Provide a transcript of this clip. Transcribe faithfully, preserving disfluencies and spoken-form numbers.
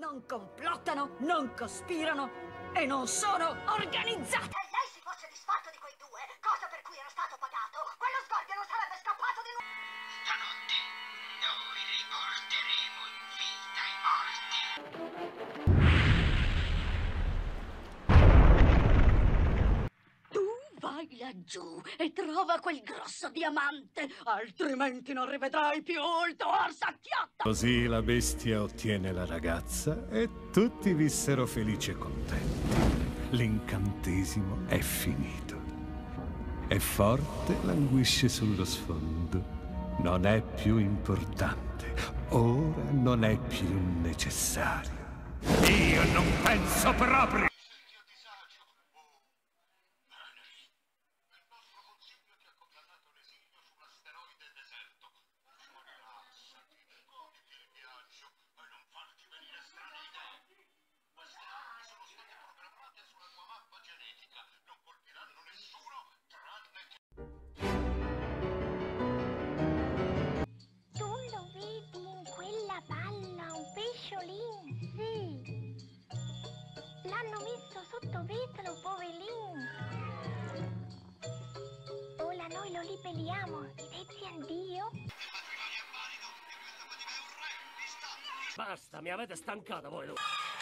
Non complottano, non cospirano e non sono organizzati. Se lei si fosse disfatto di quei due, cosa per cui era stato pagato, quello sguardia non sarebbe scappato di nuovo. Stanotte noi riporteremo in vita i morti. Vai laggiù e trova quel grosso diamante, altrimenti non rivedrai più il tuo orsacchiotto. Così la bestia ottiene la ragazza e tutti vissero felici e contenti. L'incantesimo è finito. È forte, languisce sullo sfondo. Non è più importante. Ora non è più necessario. Io non penso proprio. Sotto vetro, poverino. Ora noi lo liberiamo, grazie a Dio. Basta, mi avete stancato voi.